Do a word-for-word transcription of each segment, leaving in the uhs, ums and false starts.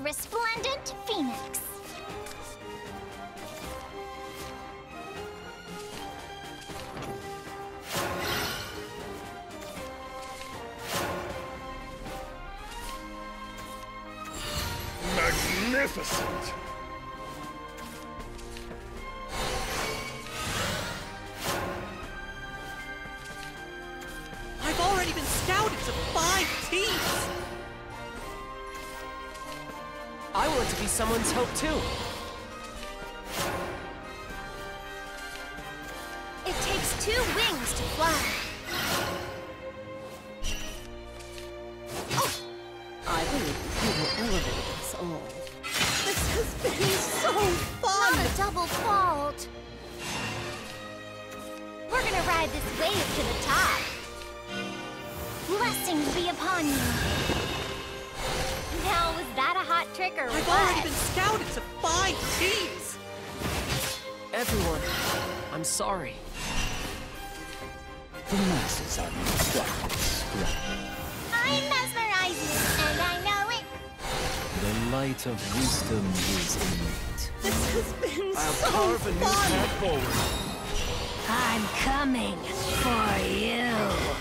resplendent phoenix. Magnificent! I've already been scouted to five teams! I want to be someone's hope too. It takes two wings to fly. Oh. I believe you will elevate us all. This has been so fun! Not a double fault. We're gonna ride this wave to the top. Blessings be upon you. Now, was that a hot trick or I've what? already been scouted to five teams! Everyone, I'm sorry. The masses are darkness. I'm mesmerizing, and I know it. The light of wisdom is innate. This has been I'll so carve a new fun! path forward. I'm coming for you.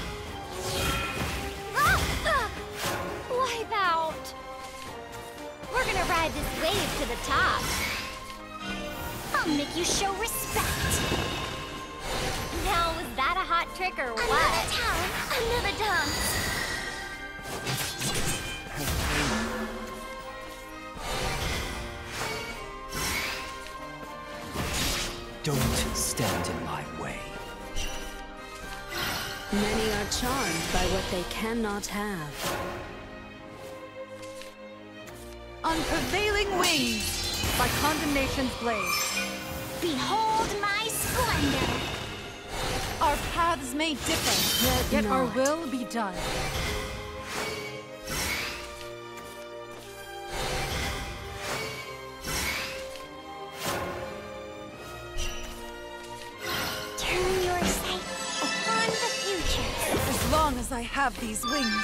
Ah! Ah! Wipe out. We're gonna ride this wave to the top. I'll make you show respect. Now, was that a hot trick or what? Another town, another dance. Don't stand in my way. Many are charmed by what they cannot have. On prevailing wings, by condemnation's blade. Behold my splendor. Our paths may differ, Yet yet our not. will be done. Turn your sight upon the future. As long as I have these wings.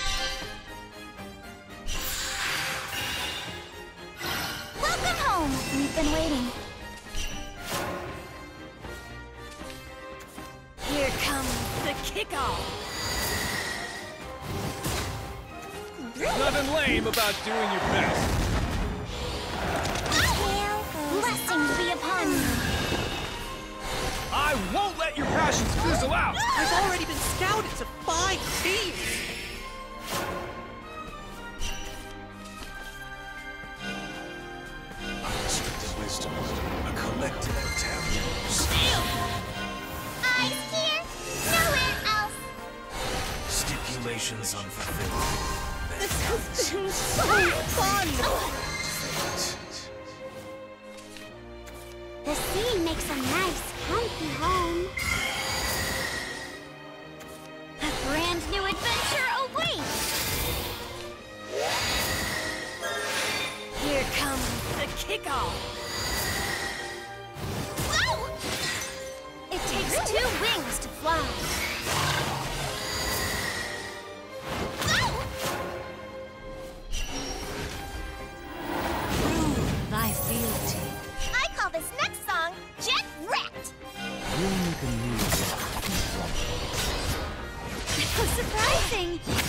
Welcome home. We've been waiting. Here comes the kickoff. Nothing lame about doing your best. Blessings be upon you. I won't let your passions fizzle out! I've already been scouted to five teams! Unrestricted wisdom, a collective of taboos. Eyes here, nowhere else. Stipulations unfulfilled. This has been so fun! The sea makes a nice, comfy home. A brand new adventure awaits. Here comes the kickoff. Whoa! It takes two wings to fly. Whoa! Prove thy fealty. I call this next song Jet Rat. We'll make a new path. How surprising!